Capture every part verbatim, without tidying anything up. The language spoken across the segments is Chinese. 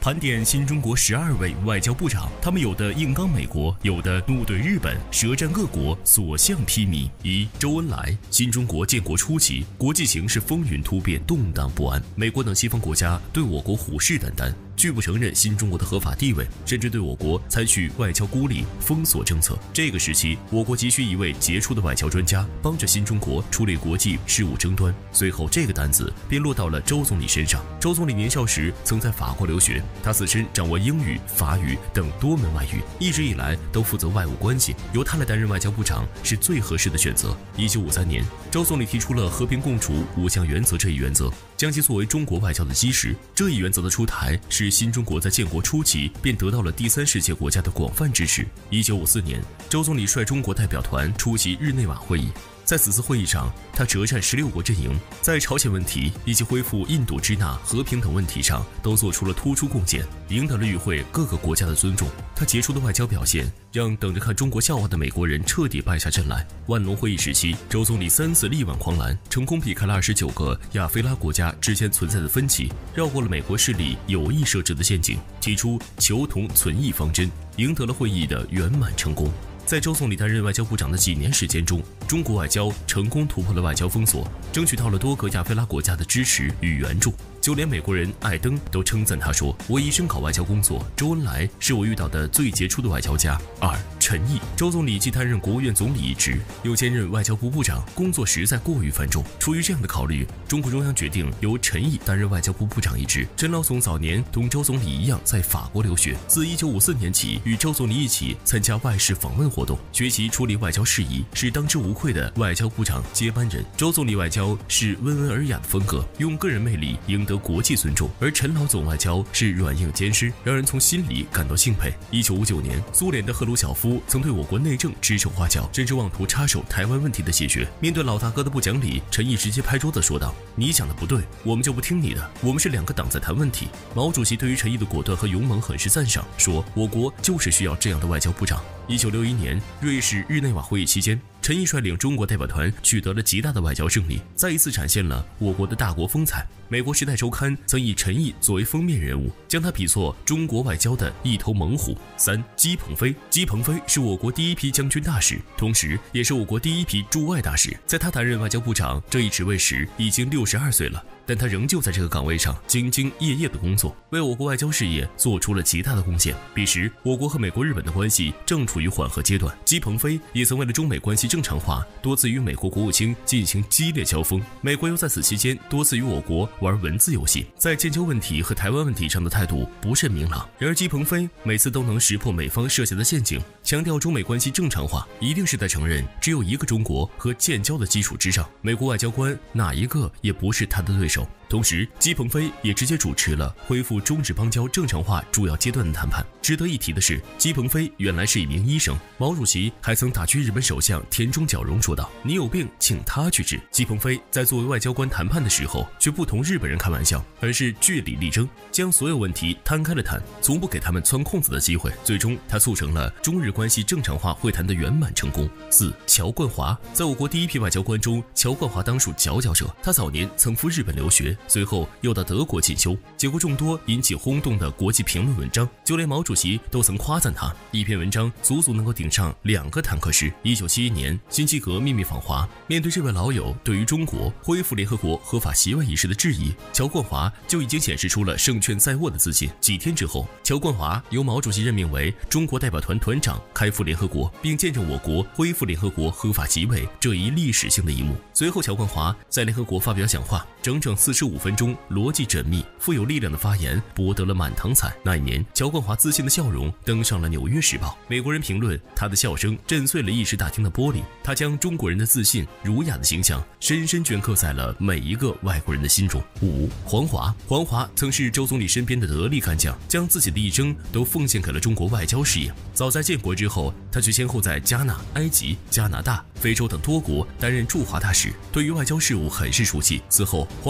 盘点新中国十二位外交部长，他们有的硬刚美国，有的怒怼日本，舌战各国，所向披靡。一、周恩来。新中国建国初期，国际形势风云突变，动荡不安，美国等西方国家对我国虎视眈眈，拒不承认新中国的合法地位，甚至对我国采取外交孤立、封锁政策。这个时期，我国急需一位杰出的外交专家，帮着新中国处理国际事务争端。随后，这个担子便落到了周总理身上。周总理年少时曾在法国留学，他自身掌握英语、法语等多门外语，一直以来都负责外务关系，由他来担任外交部长是最合适的选择。一九五三年，周总理提出了和平共处五项原则这一原则，将其作为中国外交的基石。这一原则的出台，是新中国在建国初期便得到了第三世界国家的广泛支持。一九五四年，周总理率中国代表团出席日内瓦会议。在此次会议上，他折战十六国阵营，在朝鲜问题以及恢复印度支那和平等问题上都做出了突出贡献，赢得了与会各个国家的尊重。他杰出的外交表现，让等着看中国笑话的美国人彻底败下阵来。万隆会议时期，周总理三次力挽狂澜，成功避开了二十九个亚非拉国家之间存在的分歧，绕过了美国势力有意设置的陷阱，提出求同存异方针，赢得了会议的圆满成功。在周总理担任外交部长的几年时间中，中国外交成功突破了外交封锁，争取到了多个亚非拉国家的支持与援助。就连美国人艾登都称赞他说：“我一生搞外交工作，周恩来是我遇到的最杰出的外交家。”二、陈毅。周总理既担任国务院总理一职，又兼任外交部部长，工作实在过于繁重。出于这样的考虑，中共中央决定由陈毅担任外交部部长一职。陈老总早年同周总理一样在法国留学，自一九五四年起与周总理一起参加外事访问活动，学习处理外交事宜，是当之无愧的外交部长接班人。周总理外交是温文尔雅的风格，用个人魅力赢得国际尊重，而陈老总外交是软硬兼施，让人从心里感到敬佩。一九五九年，苏联的赫鲁晓夫曾对我国内政指手画脚，甚至妄图插手台湾问题的解决。面对老大哥的不讲理，陈毅直接拍桌子说道：“你讲的不对，我们就不听你的，我们是两个党在谈问题。”毛主席对于陈毅的果断和勇猛很是赞赏，说：“我国就是需要这样的外交部长。”一九六一年，瑞士日内瓦会议期间，陈毅率领中国代表团取得了极大的外交胜利，再一次展现了我国的大国风采。美国《时代周刊》曾以陈毅作为封面人物，将他比作中国外交的一头猛虎。三、姬鹏飞。姬鹏飞是我国第一批将军大使，同时也是我国第一批驻外大使。在他担任外交部长这一职位时，已经六十二岁了。但他仍旧在这个岗位上兢兢业业的工作，为我国外交事业做出了极大的贡献。彼时，我国和美国、日本的关系正处于缓和阶段，姬鹏飞也曾为了中美关系正常化，多次与美国国务卿进行激烈交锋。美国又在此期间多次与我国玩文字游戏，在建交问题和台湾问题上的态度不甚明朗。然而，姬鹏飞每次都能识破美方设下的陷阱，强调中美关系正常化一定是在承认只有一个中国和建交的基础之上，美国外交官哪一个也不是他的对手。同时，姬鹏飞也直接主持了恢复中日邦交正常化主要阶段的谈判。值得一提的是，姬鹏飞原来是一名医生，毛主席还曾打趣日本首相田中角荣说道：“你有病，请他去治。”姬鹏飞在作为外交官谈判的时候，却不同日本人开玩笑，而是据理力争，将所有问题摊开了谈，从不给他们钻空子的机会。最终，他促成了中日关系正常化会谈的圆满成功。四、乔冠华。在我国第一批外交官中，乔冠华当属佼佼者。他早年曾赴日本留学，随后又到德国进修，写过众多引起轰动的国际评论文章，就连毛主席都曾夸赞他，一篇文章足足能够顶上两个坦克师。一九七一年，辛基格秘密访华，面对这位老友对于中国恢复联合国合法席位一事的质疑，乔冠华就已经显示出了胜券在握的自信。几天之后，乔冠华由毛主席任命为中国代表团团长，开赴联合国，并见证我国恢复联合国合法席位这一历史性的一幕。随后，乔冠华在联合国发表讲话，整整四十五分钟，逻辑缜密、富有力量的发言博得了满堂彩。那一年，乔冠华自信的笑容登上了《纽约时报》，美国人评论他的笑声震碎了议事大厅的玻璃。他将中国人的自信、儒雅的形象深深镌刻在了每一个外国人的心中。五、黄华。黄华曾是周总理身边的得力干将，将自己的一生都奉献给了中国外交事业。早在建国之后，他却先后在加纳、埃及、加拿大、非洲等多国担任驻华大使，对于外交事务很是熟悉。此后，黄华又成为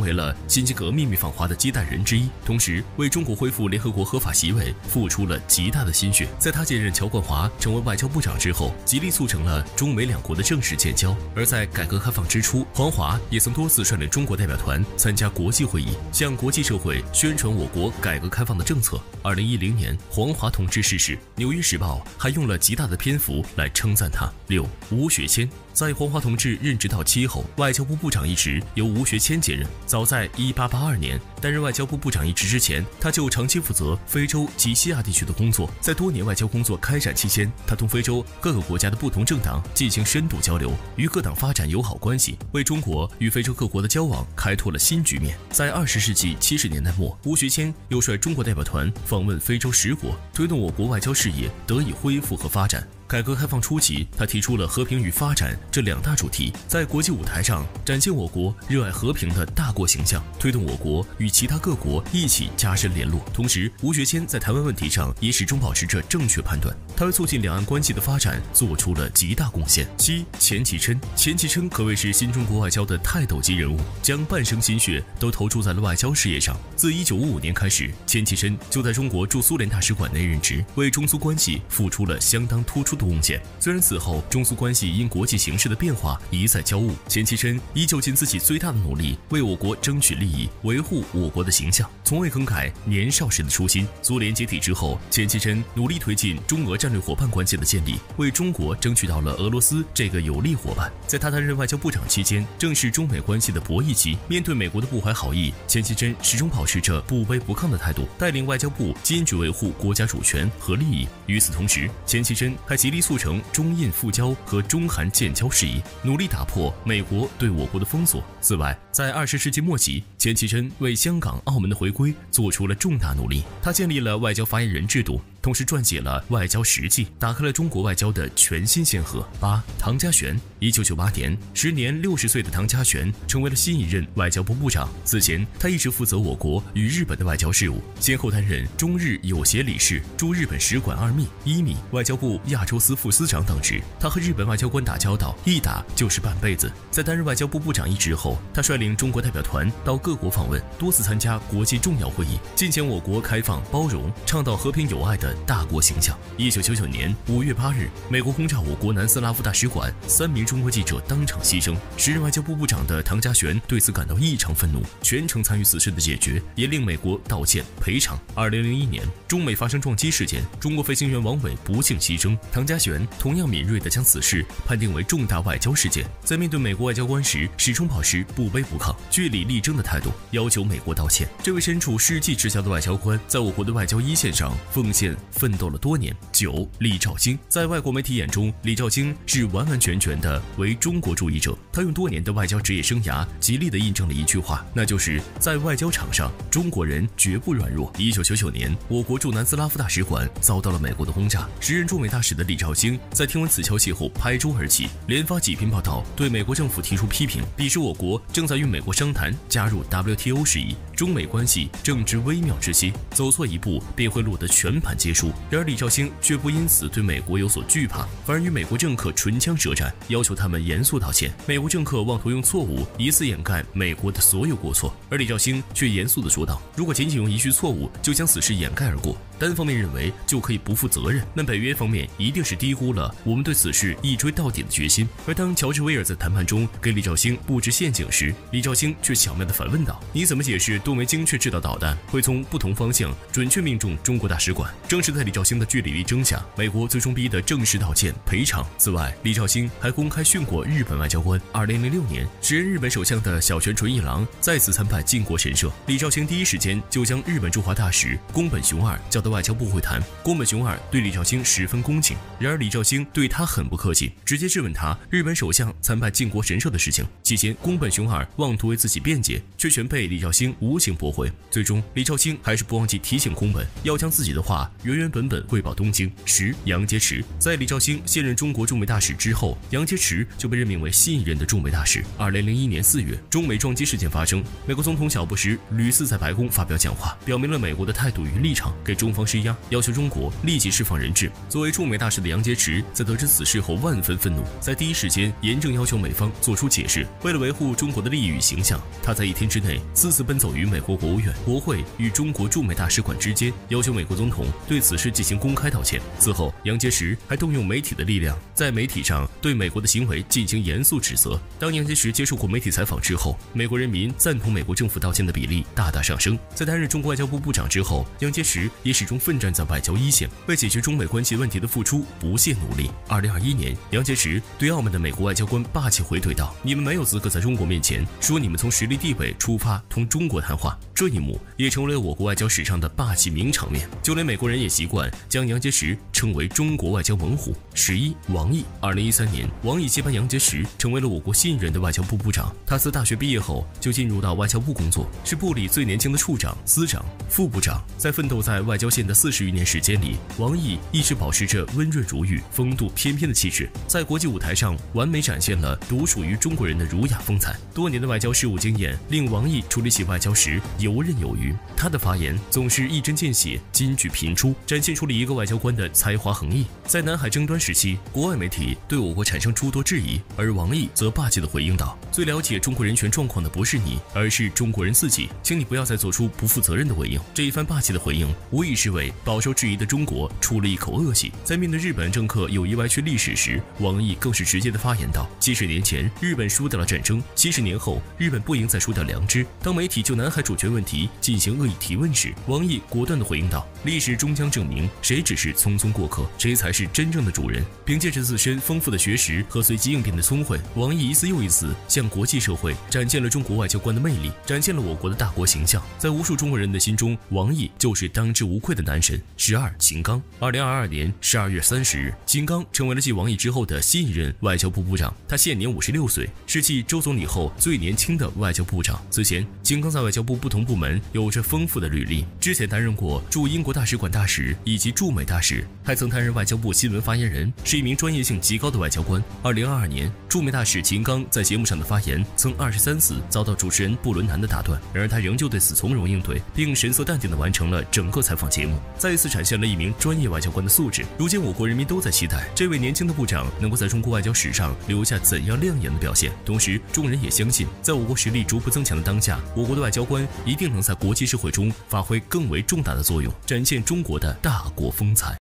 为了辛吉格秘密访华的接待人之一，同时为中国恢复联合国合法席位付出了极大的心血。在他接任乔冠华成为外交部长之后，极力促成了中美两国的正式建交。而在改革开放之初，黄华也曾多次率领中国代表团参加国际会议，向国际社会宣传我国改革开放的政策。二零一零年，黄华同志逝世，《纽约时报》还用了极大的篇幅来称赞他。六，吴学谦。在黄华同志任职到期后，外交部部长一职由吴学谦接任。早在一八八二年担任外交部部长一职之前，他就长期负责非洲及西亚地区的工作。在多年外交工作开展期间，他同非洲各个国家的不同政党进行深度交流，与各党发展友好关系，为中国与非洲各国的交往开拓了新局面。在二十世纪七十年代末，吴学谦又率中国代表团访问非洲十国，推动我国外交事业得以恢复和发展。改革开放初期，他提出了和平与发展这两大主题，在国际舞台上展现我国热爱和平的大国形象，推动我国与其他各国一起加深联络。同时，吴学谦在台湾问题上也始终保持着正确判断，他为促进两岸关系的发展做出了极大贡献。七，钱其琛。钱其琛可谓是新中国外交的泰斗级人物，将半生心血都投注在了外交事业上。自一九五五年开始，钱其琛就在中国驻苏联大使馆内任职，为中苏关系付出了相当突出的贡献。虽然此后中苏关系因国际形势的变化一再交恶，钱其琛依旧尽自己最大的努力为我国争取利益，维护我国的形象，从未更改年少时的初心。苏联解体之后，钱其琛努力推进中俄战略伙伴关系的建立，为中国争取到了俄罗斯这个有力伙伴。在他担任外交部长期间，正是中美关系的博弈期，面对美国的不怀好意，钱其琛始终保持着不卑不亢的态度，带领外交部坚决维护国家主权和利益。与此同时，钱其琛还极力促成中印复交和中韩建交事宜，努力打破美国对我国的封锁。此外，在二十世纪末期，钱其琛为香港、澳门的回归做出了重大努力。他建立了外交发言人制度，同时撰写了《外交实记》，打开了中国外交的全新先河。八，唐家璇。一九九八年，时年六十岁的唐家璇成为了新一任外交部部长。此前，他一直负责我国与日本的外交事务，先后担任中日友协理事、驻日本使馆二秘、一秘、外交部亚洲司副司长等职。他和日本外交官打交道，一打就是半辈子。在担任外交部部长一职后，他率领中国代表团到各国访问，多次参加国际重要会议，尽显我国开放、包容、倡导和平友爱的大国形象。一九九九年五月八日，美国轰炸我国南斯拉夫大使馆，三名中国记者当场牺牲。时任外交部部长的唐家璇对此感到异常愤怒，全程参与此事的解决，也令美国道歉赔偿。二零零一年，中美发生撞击事件，中国飞行员王伟不幸牺牲，唐家璇同样敏锐地将此事判定为重大外交事件，在面对美国外交官时，始终保持不卑不亢、据理力争的态度，要求美国道歉。这位身处世纪之交的外交官，在我国的外交一线上奉献奋斗了多年。九，李肇星。在外国媒体眼中，李肇星是完完全全的为中国主义者。他用多年的外交职业生涯，极力地印证了一句话，那就是在外交场上，中国人绝不软弱。一九九九年，我国驻南斯拉夫大使馆遭到了美国的轰炸，时任驻美大使的李肇星在听闻此消息后拍桌而起，连发几篇报道，对美国政府提出批评，鄙视我国正在与美国商谈加入 W T O 事宜，中美关系正值微妙之期，走错一步便会落得全盘皆输。然而李肇星却不因此对美国有所惧怕，反而与美国政客唇枪舌战，要求他们严肃道歉。美国政客妄图用错误以此掩盖美国的所有过错，而李肇星却严肃地说道：如果仅仅用一句错误就将此事掩盖而过，单方面认为就可以不负责任，那北约方面一定是低估了我们对此事一追到底的决心。而当乔治威尔在谈判中给李肇星布置陷阱时，李肇星却巧妙地反问道：你怎么解释多枚精确制导导弹会从不同方向准确命中中国大使馆？正是在李肇星的据理力争下，美国最终逼得正式道歉赔偿。此外，李肇星还公开训过日本外交官。二零零六年，时任日本首相的小泉纯一郎再次参拜靖国神社，李肇星第一时间就将日本驻华大使宫本雄二叫到外交部会谈。宫本雄二对李肇星十分恭敬，然而李肇星对他很不客气，直接质问他日本首相参拜靖国神社的事情。期间，宫本雄二妄图为自己辩解，却全被李肇星无情驳回。最终，李肇星还是不忘记提醒宫本要将自己的话原原原本本汇报东京。十、杨洁篪在李肇星卸任中国驻美大使之后，杨洁篪就被任命为新一任的驻美大使。二零零一年四月，中美撞击事件发生，美国总统小布什屡次在白宫发表讲话，表明了美国的态度与立场，给中方施压，要求中国立即释放人质。作为驻美大使的杨洁篪在得知此事后万分愤怒，在第一时间严正要求美方做出解释。为了维护中国的利益与形象，他在一天之内四次奔走于美国国务院、国会与中国驻美大使馆之间，要求美国总统对此事进行公开道歉。此后，杨洁篪还动用媒体的力量，在媒体上对美国的行为进行严肃指责。当杨洁篪接受过媒体采访之后，美国人民赞同美国政府道歉的比例大大上升。在担任中国外交部部长之后，杨洁篪也始终奋战在外交一线，为解决中美关系问题的付出不懈努力。二零二一年，杨洁篪对澳门的美国外交官霸气回怼道：“你们没有资格在中国面前说你们从实力地位出发同中国谈话。”这一幕也成为了我国外交史上的霸气名场面，就连美国人也习惯将杨洁篪称为中国外交猛虎。十一、王毅二零一三年，王毅接班杨洁篪，成为了我国新一任的外交部部长。他自大学毕业后就进入到外交部工作，是部里最年轻的处长、司长、副部长。在奋斗在外交线的四十余年时间里，王毅一直保持着温润如玉、风度翩翩的气质，在国际舞台上完美展现了独属于中国人的儒雅风采。多年的外交事务经验令王毅处理起外交时游刃有余，他的发言总是一针见血、金句频出，展现出了一个外交官的才华横溢。在南海争端时期，国外媒体对我国产生诸多质疑，而王毅则霸气地回应道：“最了解中国人权状况的不是你，而是中国人自己，请你不要再做出不负责任的回应。”这一番霸气的回应，无疑是为饱受质疑的中国出了一口恶气。在面对日本政客有意歪曲历史时，王毅更是直接地发言道：“七十年前，日本输掉了战争；七十年后，日本不应再输掉良知。”当媒体就南海主权问题进行恶意提问时，王毅果断地回应道：“历史终将证明，谁只是匆匆过客，谁才是真正的主人。”凭借着自身丰富的学识和随机应变的聪慧，王毅一次又一次向国际社会展现了中国外交官的魅力，展现了我国的大国形象。在无数中国人的心中，王毅就是当之无愧的男神。十二、秦刚二零二二年十二月三十日，秦刚成为了继王毅之后的新一任外交部部长，他现年五十六岁，是继周总理后最年轻的外交部长。此前，秦刚在外交部不同部门有着丰富的履历，之前担任过驻英国大使馆大使以及驻美大使，还曾担任外交部新闻发言人，是一名专业性极高的外交官。二零二二年，驻美大使秦刚在节目上的发言曾二十三次遭到主持人布伦南的打断，然而他仍旧对此从容应对，并神色淡定地完成了整个采访节目，再一次展现了一名专业外交官的素质。如今我国人民都在期待这位年轻的部长能够在中国外交史上留下怎样亮眼的表现，同时众人也相信，在我国实力逐步增强的当下，我国的外交官一定能在国际社会中发挥更为重大的作用，展现中国的大国风采。